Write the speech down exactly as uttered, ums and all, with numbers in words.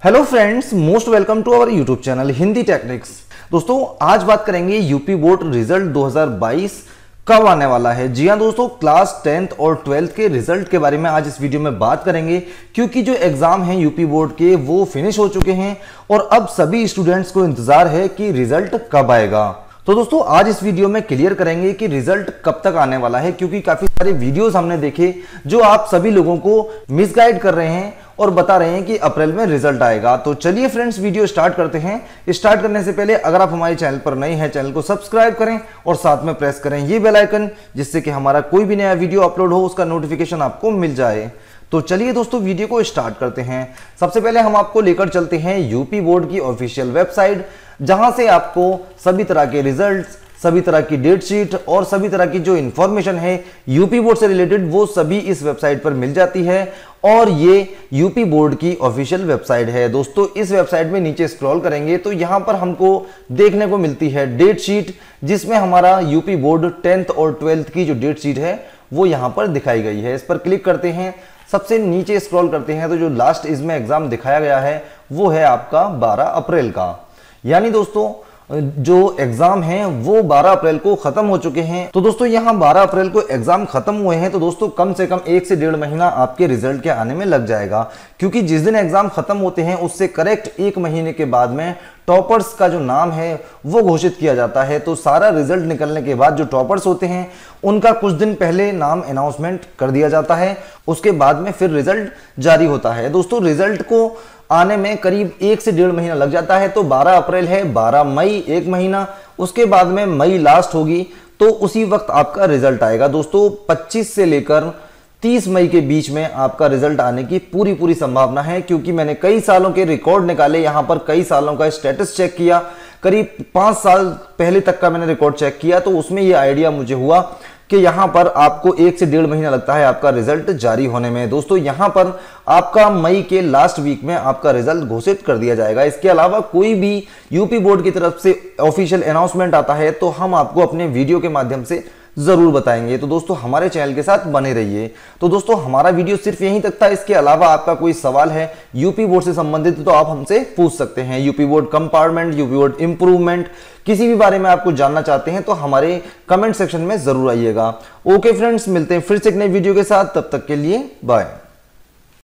Hello friends, most welcome to our YouTube channel Hindi techniques. दोस्तों, आज बात करेंगे यूपी बोर्ड रिजल्ट दो हज़ार बाईस कब आने वाला है। जी हां दोस्तों, क्लास टेंथ और ट्वेल्थ के रिजल्ट के बारे में आज इस वीडियो में बात करेंगे, क्योंकि जो एग्जाम हैं यूपी बोर्ड के वो फिनिश हो चुके हैं और अब सभी स्टूडेंट्स को इंतजार है कि रिजल्ट कब आएगा। तो दोस्तों, आज इस वीडियो में क्लियर करेंगे कि रिजल्ट कब तक आने वाला है, क्योंकि काफी सारे वीडियोस हमने देखे जो आप सभी लोगों को मिसगाइड कर रहे हैं और बता रहे हैं कि अप्रैल में रिजल्ट आएगा। तो चलिए फ्रेंड्स, वीडियो स्टार्ट करते हैं। स्टार्ट करने से पहले अगर आप हमारे चैनल पर नए हैं, चैनल को सब्सक्राइब करें और साथ में प्रेस करें ये बेल आइकन, जिससे कि हमारा कोई भी नया वीडियो अपलोड हो उसका नोटिफिकेशन आपको मिल जाए। तो चलिए दोस्तों, वीडियो को स्टार्ट करते हैं। सबसे पहले हम आपको लेकर चलते हैं यूपी बोर्ड की ऑफिशियल वेबसाइट, जहां से आपको सभी तरह के रिजल्ट्स, सभी तरह की डेट शीट और सभी तरह की जो इंफॉर्मेशन है यूपी बोर्ड से रिलेटेड वो सभी इस वेबसाइट पर मिल जाती है। और ये यूपी बोर्ड की ऑफिशियल वेबसाइट है। दोस्तों, इस वेबसाइट में नीचे स्क्रॉल करेंगे तो यहां पर हमको देखने को मिलती है डेट शीट, जिसमें हमारा यूपी बोर्ड टेंथ और ट्वेल्थ की जो डेट शीट है वो यहां पर दिखाई गई है। इस पर क्लिक करते हैं, सबसे नीचे स्क्रॉल करते हैं तो जो लास्ट इसमें एग्जाम दिखाया गया है वो है आपका बारह अप्रैल का। यानी दोस्तों, जो एग्जाम हैं वो बारह अप्रैल को खत्म हो चुके हैं। तो दोस्तों, यहां बारह अप्रैल को एग्जाम खत्म हुए हैं, तो दोस्तों कम से कम एक से डेढ़ महीना आपके रिजल्ट के आने में लग जाएगा, क्योंकि जिस दिन एग्जाम खत्म होते हैं उससे करेक्ट एक महीने के बाद में टॉपर्स का जो नाम है वो घोषित किया जाता है। तो सारा रिजल्ट निकलने के बाद जो टॉपर्स होते हैं उनका कुछ दिन पहले नाम अनाउंसमेंट कर दिया जाता है, उसके बाद में फिर रिजल्ट जारी होता है। दोस्तों, रिजल्ट को आने में करीब एक से डेढ़ महीना लग जाता है। तो बारह अप्रैल है, बारह मई एक महीना, उसके बाद में मई लास्ट होगी, तो उसी वक्त आपका रिजल्ट आएगा। दोस्तों, पच्चीस से लेकर तीस मई के बीच में आपका रिजल्ट आने की पूरी पूरी संभावना है, क्योंकि मैंने कई सालों के रिकॉर्ड निकाले, यहां पर कई सालों का स्टेटस चेक किया, करीब पांच साल पहले तक का मैंने रिकॉर्ड चेक किया, तो उसमें यह आइडिया मुझे हुआ कि यहां पर आपको एक से डेढ़ महीना लगता है आपका रिजल्ट जारी होने में। दोस्तों, यहां पर आपका मई के लास्ट वीक में आपका रिजल्ट घोषित कर दिया जाएगा। इसके अलावा कोई भी यूपी बोर्ड की तरफ से ऑफिशियल अनाउंसमेंट आता है तो हम आपको अपने वीडियो के माध्यम से जरूर बताएंगे। तो दोस्तों, हमारे चैनल के साथ बने रहिए। तो दोस्तों, हमारा वीडियो सिर्फ यहीं तक था। इसके अलावा आपका कोई सवाल है यूपी बोर्ड से संबंधित तो आप हमसे पूछ सकते हैं। UP board compartment, UP board improvement, किसी भी बारे में आप कुछ जानना चाहते हैं तो हमारे कमेंट सेक्शन में जरूर आइएगा। ओके फ्रेंड्स, मिलते हैं फिर से एक नई वीडियो के साथ, तब तक के लिए बाय।